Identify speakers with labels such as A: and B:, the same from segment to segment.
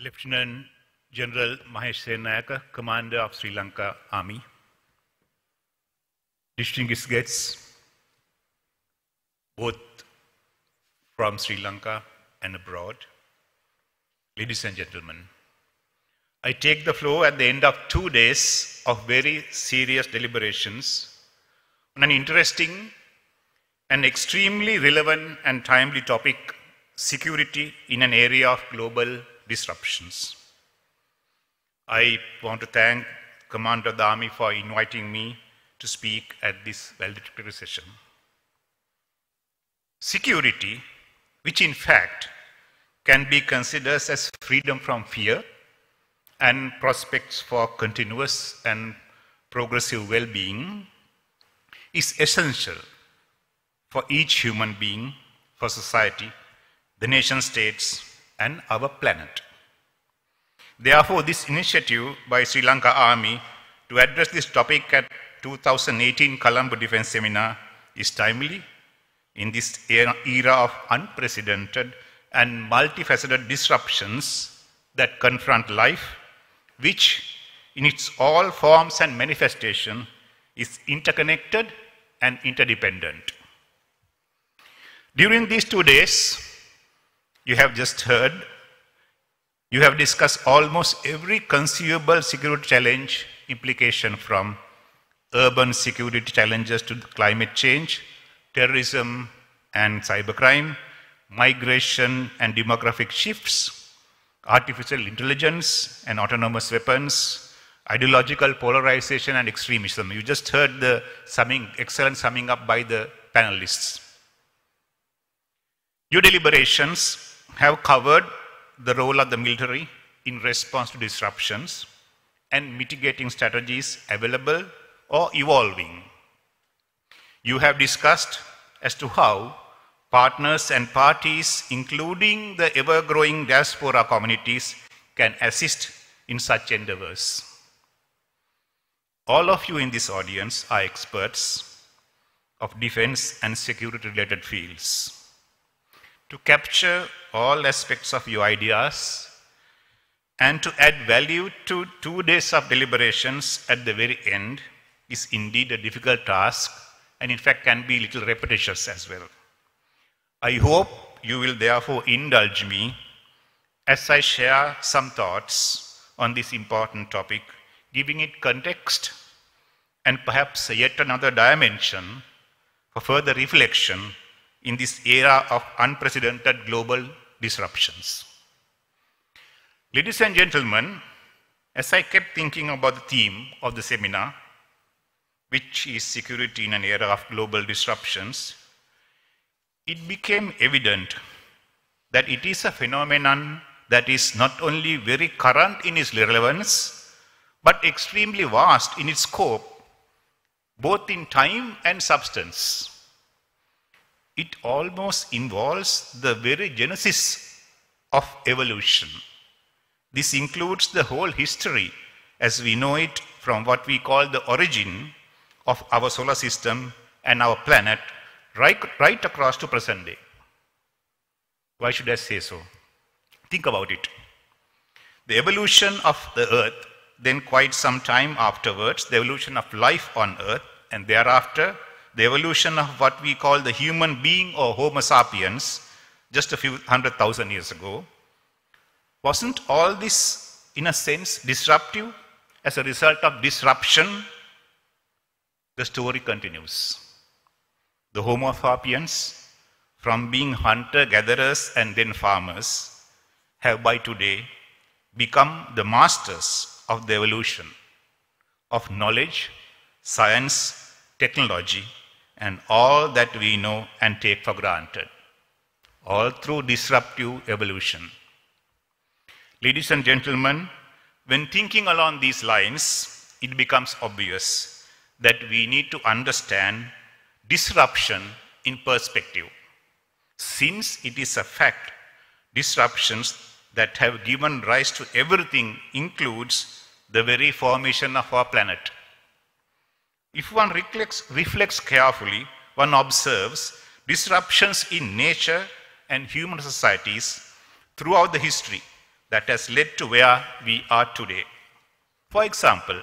A: Lieutenant General Mahesh Senayaka, Commander of Sri Lanka Army, distinguished guests, both from Sri Lanka and abroad, ladies and gentlemen, I take the floor at the end of 2 days of very serious deliberations on an interesting and extremely relevant and timely topic, security in an area of global disruptions. I want to thank Commander of the Army for inviting me to speak at this valedictory session. Security, which in fact can be considered as freedom from fear and prospects for continuous and progressive well-being, is essential for each human being, for society, the nation-states, and our planet. Therefore, this initiative by Sri Lanka Army to address this topic at 2018 Colombo Defense Seminar is timely in this era of unprecedented and multifaceted disruptions that confront life, which in its all forms and manifestation is interconnected and interdependent. During these 2 days, you have just heard, you have discussed almost every conceivable security challenge implication, from urban security challenges to climate change, terrorism and cybercrime, migration and demographic shifts, artificial intelligence and autonomous weapons, ideological polarization and extremism. You just heard the excellent summing up by the panelists. Your deliberations have covered the role of the military in response to disruptions and mitigating strategies available or evolving. You have discussed as to how partners and parties, including the ever-growing diaspora communities, can assist in such endeavors. All of you in this audience are experts of defense and security-related fields. To capture all aspects of your ideas and to add value to 2 days of deliberations at the very end is indeed a difficult task, and in fact can be a little repetitious as well. I hope you will therefore indulge me as I share some thoughts on this important topic, giving it context and perhaps yet another dimension for further reflection in this era of unprecedented global disruptions. Ladies and gentlemen, as I kept thinking about the theme of the seminar, which is security in an era of global disruptions, it became evident that it is a phenomenon that is not only very current in its relevance, but extremely vast in its scope, both in time and substance. It almost involves the very genesis of evolution. This includes the whole history as we know it from what we call the origin of our solar system and our planet right across to present day. Why should I say so? Think about it. The evolution of the earth, then quite some time afterwards, the evolution of life on earth, and thereafter the evolution of what we call the human being or Homo sapiens just a few 100,000 years ago. Wasn't all this in a sense disruptive? As a result of disruption, the story continues. The Homo sapiens, from being hunter-gatherers and then farmers, have by today become the masters of the evolution of knowledge, science, technology, and all that we know and take for granted, all through disruptive evolution. Ladies and gentlemen, when thinking along these lines, it becomes obvious that we need to understand disruption in perspective. Since it is a fact, disruptions that have given rise to everything includes the very formation of our planet. If one reflects carefully, one observes disruptions in nature and human societies throughout the history, that has led to where we are today. For example,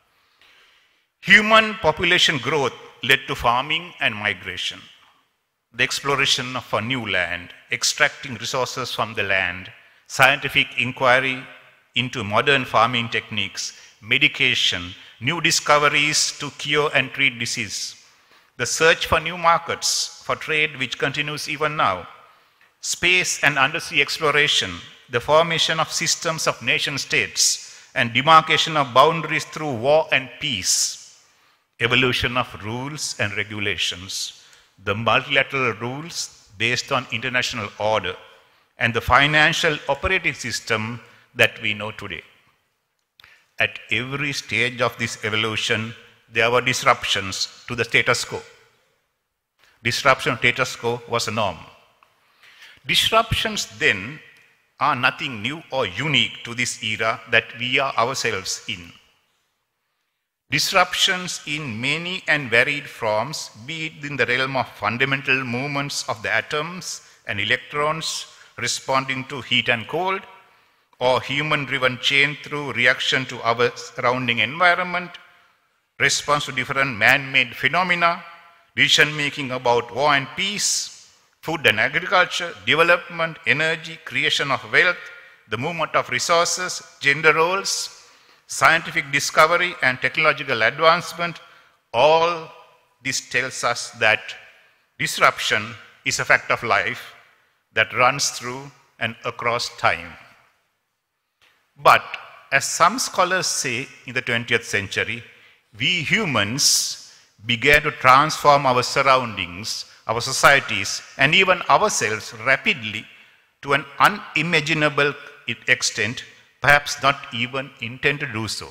A: human population growth led to farming and migration. The exploration of a new land, extracting resources from the land, scientific inquiry into modern farming techniques, medication, new discoveries to cure and treat disease, the search for new markets for trade which continues even now, space and undersea exploration, the formation of systems of nation states, and demarcation of boundaries through war and peace, evolution of rules and regulations, the multilateral rules based on international order, and the financial operating system that we know today. At every stage of this evolution, there were disruptions to the status quo. Disruption to status quo was a norm. Disruptions then are nothing new or unique to this era that we are ourselves in. Disruptions in many and varied forms, be it in the realm of fundamental movements of the atoms and electrons responding to heat and cold, or human-driven change through reaction to our surrounding environment, response to different man-made phenomena, decision-making about war and peace, food and agriculture, development, energy, creation of wealth, the movement of resources, gender roles, scientific discovery and technological advancement, all this tells us that disruption is a fact of life that runs through and across time. But as some scholars say in the 20th century, we humans began to transform our surroundings, our societies, and even ourselves rapidly to an unimaginable extent, perhaps not even intended to do so.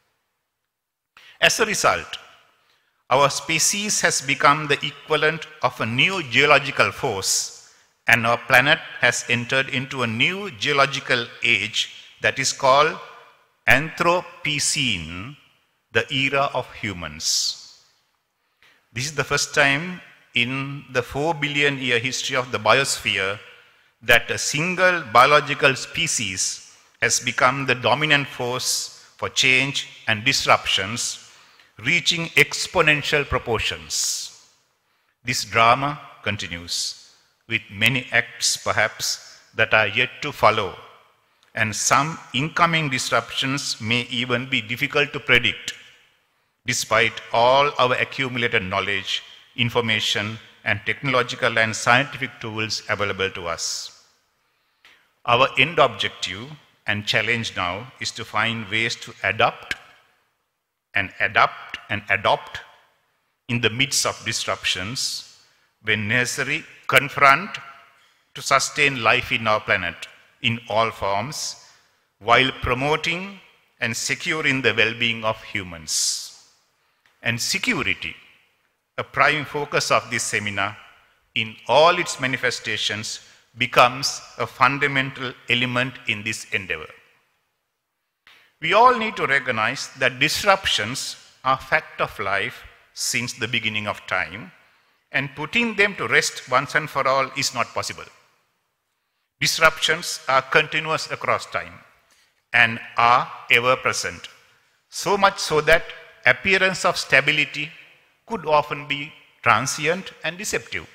A: As a result, our species has become the equivalent of a new geological force, and our planet has entered into a new geological age that is called Anthropocene, the era of humans. This is the first time in the 4 billion year history of the biosphere that a single biological species has become the dominant force for change and disruptions, reaching exponential proportions. This drama continues, with many acts perhaps that are yet to follow, and some incoming disruptions may even be difficult to predict, despite all our accumulated knowledge, information, and technological and scientific tools available to us. Our end objective and challenge now is to find ways to adapt and adopt in the midst of disruptions, when necessary, confront to sustain life in our planet in all forms, while promoting and securing the well-being of humans. And security, a prime focus of this seminar, in all its manifestations, becomes a fundamental element in this endeavor. We all need to recognize that disruptions are a fact of life since the beginning of time, and putting them to rest once and for all is not possible. Disruptions are continuous across time and are ever present, so much so that appearance of stability could often be transient and deceptive.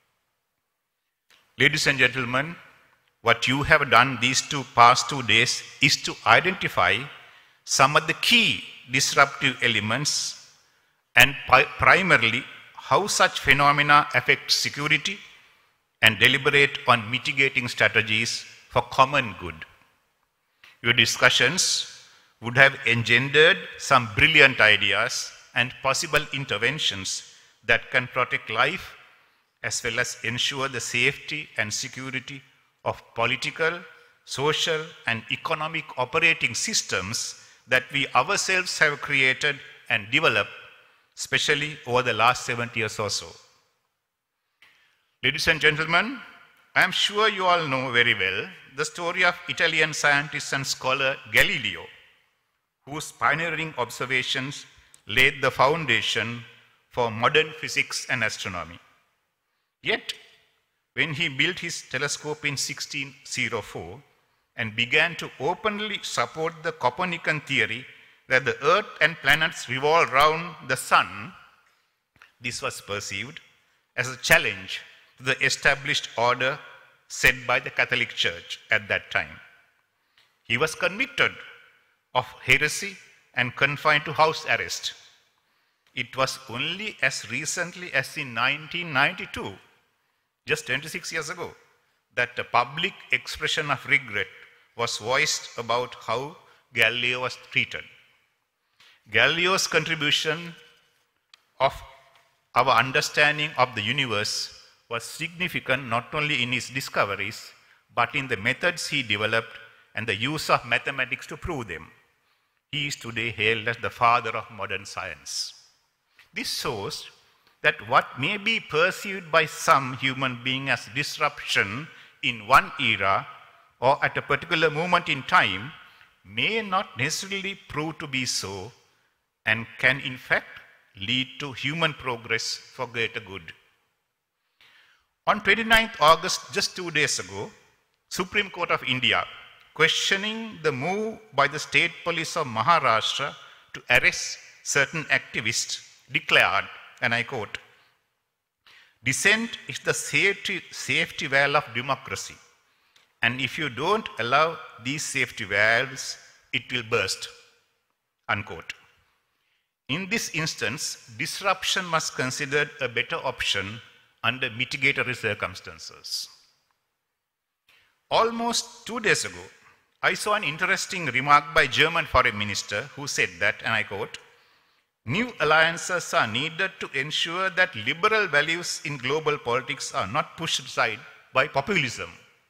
A: Ladies and gentlemen, what you have done these past 2 days is to identify some of the key disruptive elements and primarily how such phenomena affect security, and deliberate on mitigating strategies for common good. Your discussions would have engendered some brilliant ideas and possible interventions that can protect life as well as ensure the safety and security of political, social, and economic operating systems that we ourselves have created and developed, especially over the last 70 years or so. Ladies and gentlemen, I am sure you all know very well the story of Italian scientist and scholar Galileo, whose pioneering observations laid the foundation for modern physics and astronomy. Yet, when he built his telescope in 1604, and began to openly support the Copernican theory that the Earth and planets revolve round the Sun, this was perceived as a challenge to the established order set by the Catholic Church at that time. He was convicted of heresy and confined to house arrest. It was only as recently as in 1992, just 26 years ago, that a public expression of regret was voiced about how Galileo was treated. Galileo's contribution of our understanding of the universe was significant not only in his discoveries, but in the methods he developed and the use of mathematics to prove them. He is today hailed as the father of modern science. This shows that what may be perceived by some human being as disruption in one era or at a particular moment in time may not necessarily prove to be so and can in fact lead to human progress for greater good. On 29th August, just 2 days ago, Supreme Court of India, questioning the move by the state police of Maharashtra to arrest certain activists, declared, and I quote, "Dissent is the safety valve of democracy, and if you don't allow these safety valves, it will burst," unquote. In this instance, disruption was considered a better option under mitigatory circumstances. Almost 2 days ago, I saw an interesting remark by German foreign minister who said that, and I quote, "New alliances are needed to ensure that liberal values in global politics are not pushed aside by populism,"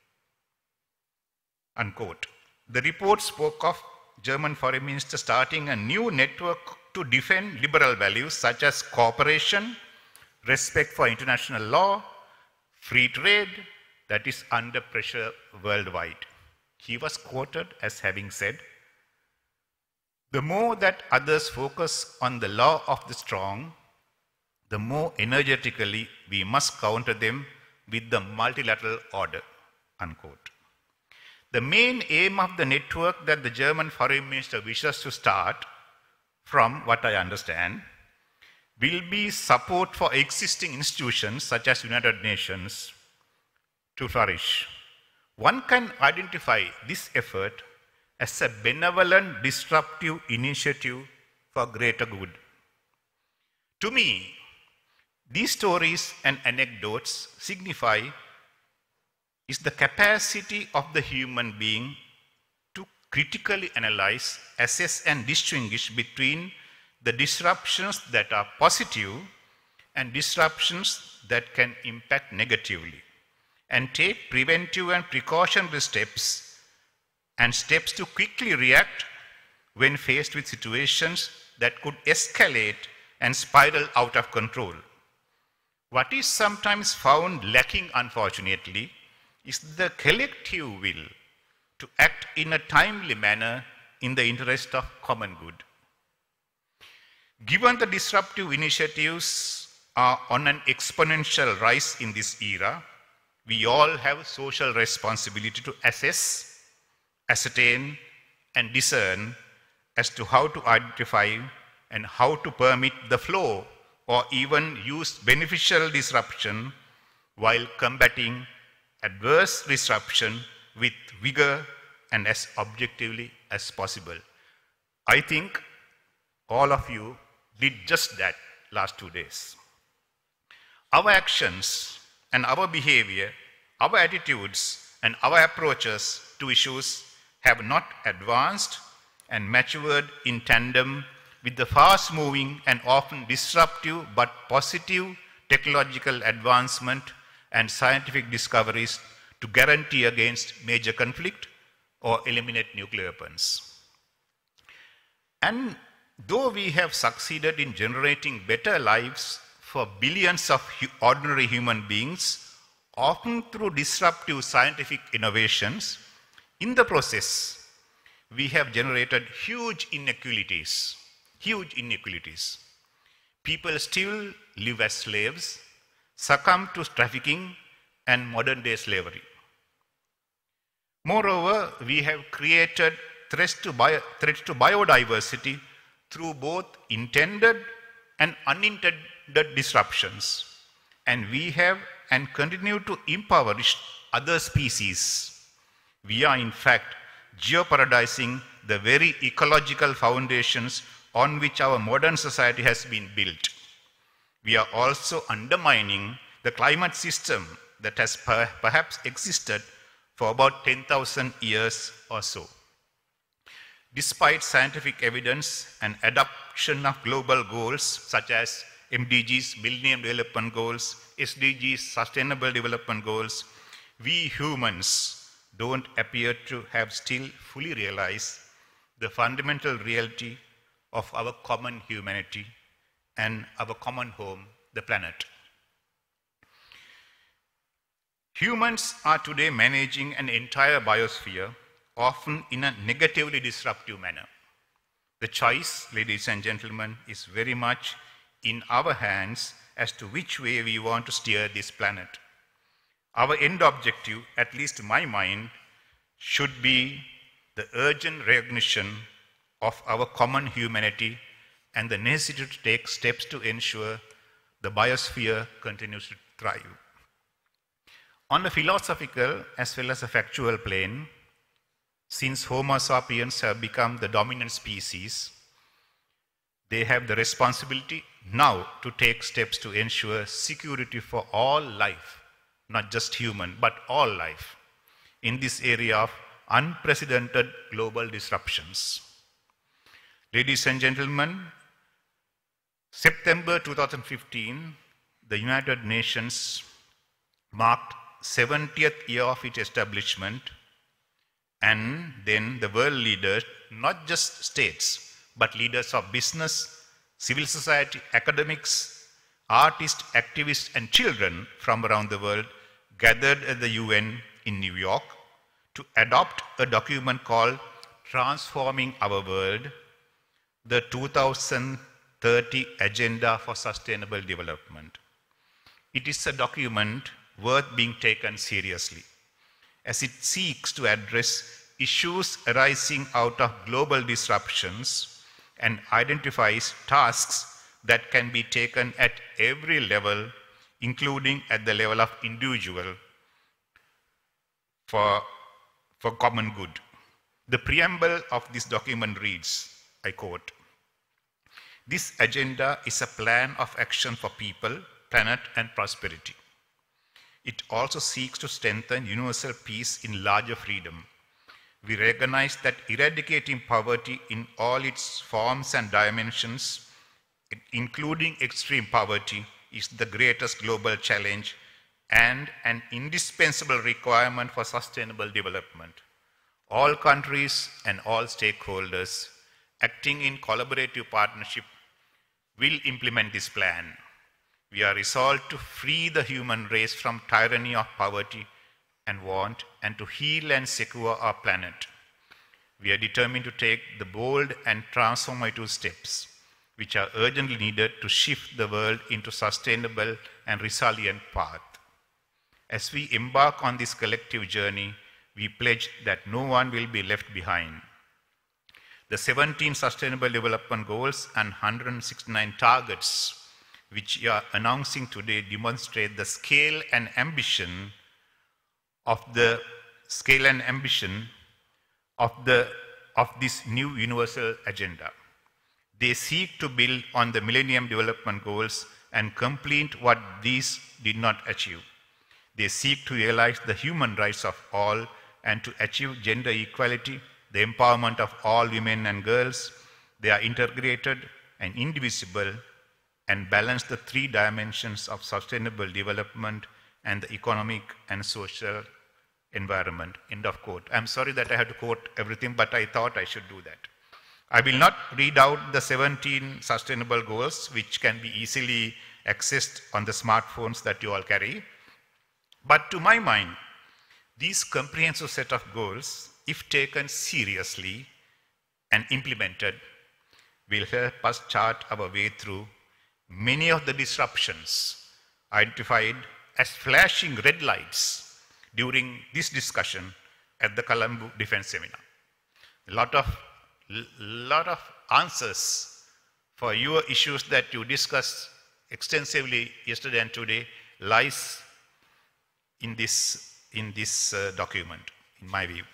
A: unquote. The report spoke of German foreign minister starting a new network to defend liberal values such as cooperation, respect for international law, free trade, that is under pressure worldwide. He was quoted as having said, "The more that others focus on the law of the strong, the more energetically we must counter them with the multilateral order," unquote. The main aim of the network that the German foreign minister wishes to start, from what I understand, will be support for existing institutions such as United Nations to flourish. One can identify this effort as a benevolent disruptive initiative for greater good. To me, these stories and anecdotes signify is the capacity of the human being to critically analyze, assess, and distinguish between the disruptions that are positive and disruptions that can impact negatively, and take preventive and precautionary steps and steps to quickly react when faced with situations that could escalate and spiral out of control. What is sometimes found lacking, unfortunately, is the collective will to act in a timely manner in the interest of common good. Given the disruptive initiatives are on an exponential rise in this era, we all have social responsibility to assess, ascertain, and discern as to how to identify and how to permit the flow or even use beneficial disruption while combating adverse disruption with vigor and as objectively as possible. I think all of you did just that last 2 days. Our actions and our behavior, our attitudes and our approaches to issues have not advanced and matured in tandem with the fast-moving and often disruptive but positive technological advancement and scientific discoveries to guarantee against major conflict or eliminate nuclear weapons. And though we have succeeded in generating better lives for billions of ordinary human beings, often through disruptive scientific innovations, in the process, we have generated huge inequalities. People still live as slaves, succumb to trafficking and modern-day slavery. Moreover, we have created threats to biodiversity through both intended and unintended disruptions. And we have and continue to impoverish other species. We are in fact jeopardizing the very ecological foundations on which our modern society has been built. We are also undermining the climate system that has perhaps existed for about 10,000 years or so. Despite scientific evidence and adoption of global goals such as MDGs, Millennium Development Goals, SDGs, Sustainable Development Goals, we humans don't appear to have still fully realized the fundamental reality of our common humanity and our common home, the planet. Humans are today managing an entire biosphere, often in a negatively disruptive manner. The choice, ladies and gentlemen, is very much in our hands as to which way we want to steer this planet. Our end objective, at least to my mind, should be the urgent recognition of our common humanity and the necessity to take steps to ensure the biosphere continues to thrive. On a philosophical as well as a factual plane, since Homo sapiens have become the dominant species, they have the responsibility now to take steps to ensure security for all life, not just human, but all life, in this area of unprecedented global disruptions. Ladies and gentlemen, September 2015, the United Nations marked 70th year of its establishment, and then the world leaders, not just states, but leaders of business, civil society, academics, artists, activists, and children from around the world gathered at the UN in New York to adopt a document called Transforming Our World, the 2030 Agenda for Sustainable Development. It is a document worth being taken seriously, as it seeks to address issues arising out of global disruptions and identifies tasks that can be taken at every level, including at the level of individual, for common good. The preamble of this document reads, I quote, "This agenda is a plan of action for people, planet, and prosperity. It also seeks to strengthen universal peace in larger freedom. We recognize that eradicating poverty in all its forms and dimensions, including extreme poverty, is the greatest global challenge and an indispensable requirement for sustainable development. All countries and all stakeholders acting in collaborative partnership will implement this plan. We are resolved to free the human race from tyranny of poverty and want, and to heal and secure our planet. We are determined to take the bold and transformative steps which are urgently needed to shift the world into sustainable and resilient path. As we embark on this collective journey, we pledge that no one will be left behind. The 17 Sustainable Development Goals and 169 targets which we are announcing today demonstrate the scale and ambition of this new universal agenda. They seek to build on the Millennium Development Goals and complete what these did not achieve. They seek to realize the human rights of all and to achieve gender equality, the empowerment of all women and girls. They are integrated and indivisible and balance the three dimensions of sustainable development and the economic and social environment. End of quote. I'm sorry that I had to quote everything, but I thought I should do that. I will not read out the 17 sustainable goals, which can be easily accessed on the smartphones that you all carry. But to my mind, these comprehensive set of goals, if taken seriously and implemented, will help us chart our way through many of the disruptions identified as flashing red lights during this discussion at the Colombo Defense Seminar. A lot of answers for your issues that you discussed extensively yesterday and today lies in this document, in my view.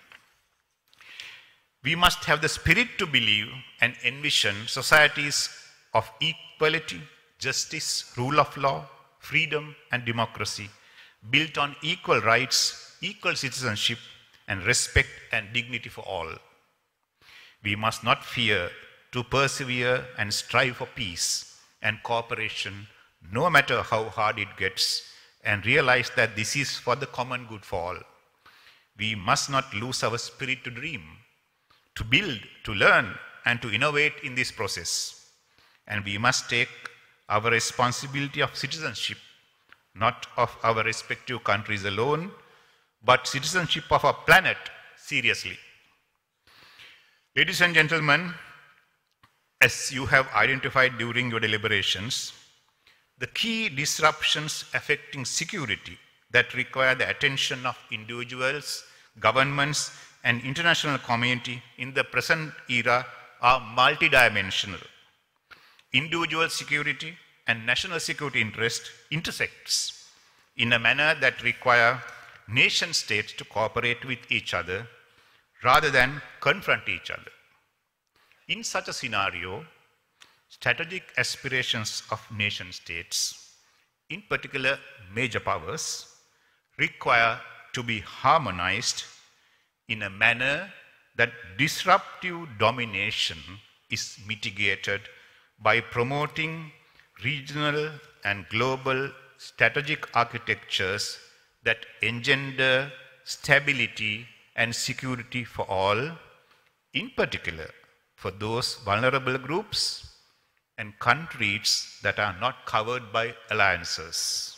A: We must have the spirit to believe and envision societies of equality, justice, rule of law, freedom, and democracy, built on equal rights, equal citizenship, and respect and dignity for all. We must not fear to persevere and strive for peace and cooperation, no matter how hard it gets, and realize that this is for the common good for all. We must not lose our spirit to dream, to build, to learn, and to innovate in this process. And we must take our responsibility of citizenship, not of our respective countries alone, but citizenship of our planet seriously. Ladies and gentlemen, as you have identified during your deliberations, the key disruptions affecting security that require the attention of individuals, governments, and international community in the present era are multidimensional. Individual security and national security interest intersects in a manner that require nation states to cooperate with each other rather than confront each other. In such a scenario, strategic aspirations of nation states, in particular major powers, require to be harmonized in a manner that disruptive domination is mitigated by promoting regional and global strategic architectures that engender stability and security for all, in particular for those vulnerable groups and countries that are not covered by alliances.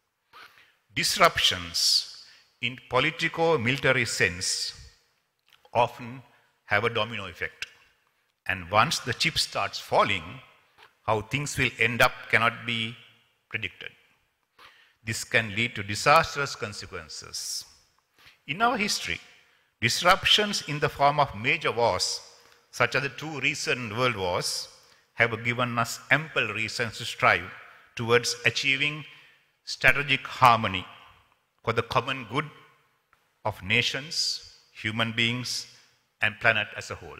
A: Disruptions in politico-military sense often have a domino effect. And once the chip starts falling, how things will end up cannot be predicted. This can lead to disastrous consequences. In our history, disruptions in the form of major wars, such as the two recent world wars, have given us ample reasons to strive towards achieving strategic harmony for the common good of nations, human beings, and planet as a whole.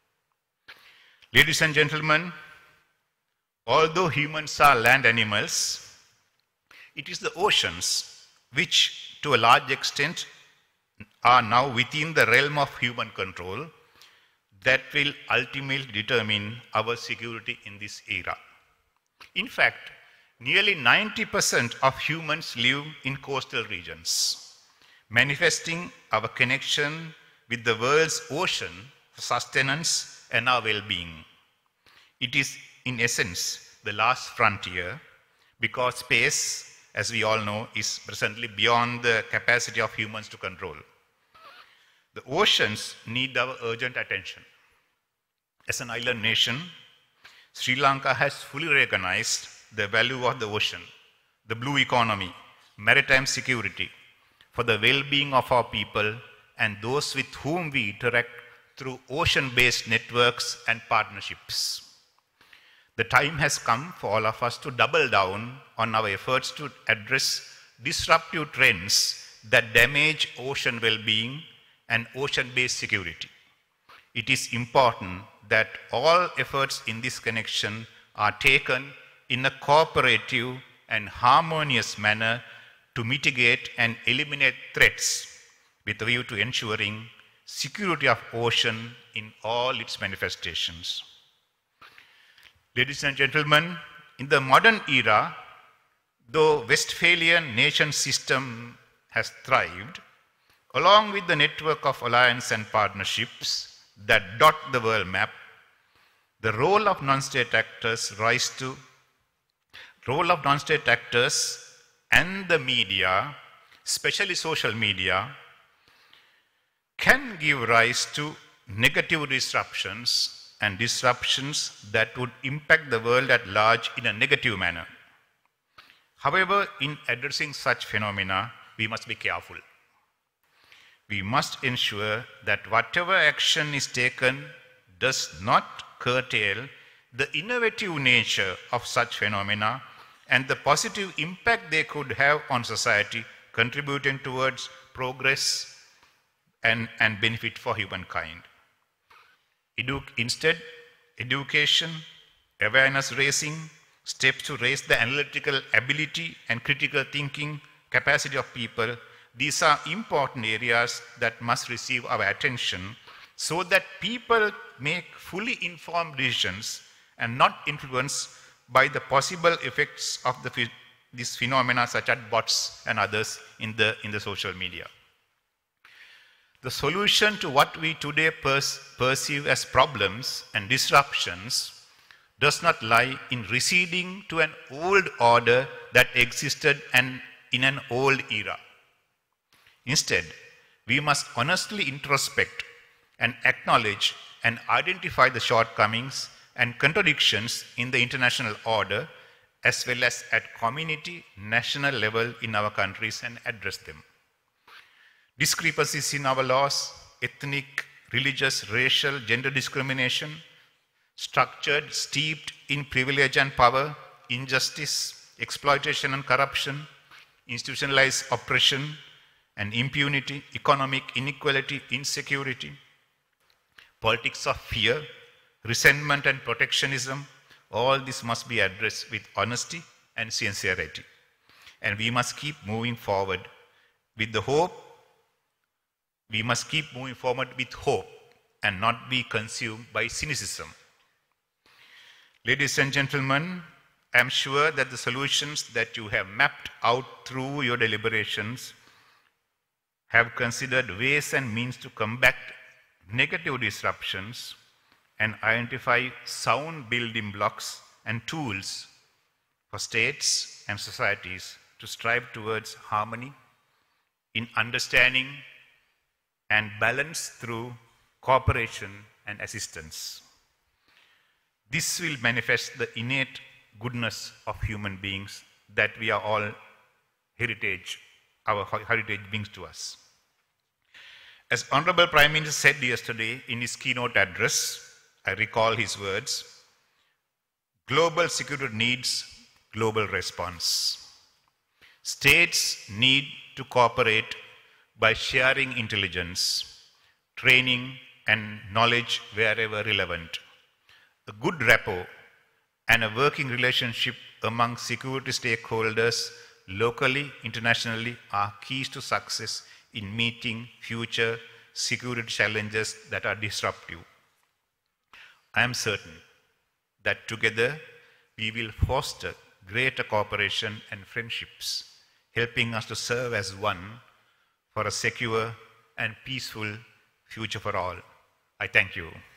A: Ladies and gentlemen, although humans are land animals, it is the oceans which, to a large extent, are now within the realm of human control that will ultimately determine our security in this era. In fact, nearly 90% of humans live in coastal regions, manifesting our connection with the world's ocean for sustenance and our well-being. It is, in essence, the last frontier because space, as we all know, is presently beyond the capacity of humans to control. The oceans need our urgent attention. As an island nation, Sri Lanka has fully recognized the value of the ocean, the blue economy, maritime security, for the well-being of our people and those with whom we interact through ocean-based networks and partnerships. The time has come for all of us to double down on our efforts to address disruptive trends that damage ocean well-being and ocean-based security. It is important that all efforts in this connection are taken in a cooperative and harmonious manner to mitigate and eliminate threats with a view to ensuring security of ocean in all its manifestations. Ladies and gentlemen, in the modern era, though Westphalian nation system has thrived, along with the network of alliance and partnerships that dot the world map, the role of non-state actors and the media, especially social media, can give rise to negative disruptions and disruptions that would impact the world at large in a negative manner. However, in addressing such phenomena, we must be careful. We must ensure that whatever action is taken does not curtail the innovative nature of such phenomena and the positive impact they could have on society, contributing towards progress and benefit for humankind. Instead, education, awareness raising, steps to raise the analytical ability and critical thinking capacity of people, these are important areas that must receive our attention so that people make fully informed decisions and not influenced by the possible effects of these phenomena such as bots and others in the social media. The solution to what we today perceive as problems and disruptions does not lie in receding to an old order that existed in an old era. Instead, we must honestly introspect and acknowledge and identify the shortcomings and contradictions in the international order as well as at community, national level in our countries and address them. Discrepancies in our laws, ethnic, religious, racial, gender discrimination, structured, steeped in privilege and power, injustice, exploitation and corruption, institutionalized oppression and impunity, economic inequality, insecurity, politics of fear, resentment and protectionism, all this must be addressed with honesty and sincerity. And we must keep moving forward with the hope. We must keep moving forward with hope and not be consumed by cynicism. Ladies and gentlemen, I am sure that the solutions that you have mapped out through your deliberations have considered ways and means to combat negative disruptions and identify sound building blocks and tools for states and societies to strive towards harmony in understanding and balance through cooperation and assistance. This will manifest the innate goodness of human beings that we are all our heritage brings to us. As Honorable Prime Minister said yesterday in his keynote address, I recall his words, global security needs global response. States need to cooperate by sharing intelligence, training, and knowledge wherever relevant. A good rapport and a working relationship among security stakeholders locally, internationally are keys to success in meeting future security challenges that are disruptive. I am certain that together we will foster greater cooperation and friendships, helping us to serve as one for a secure and peaceful future for all. I thank you.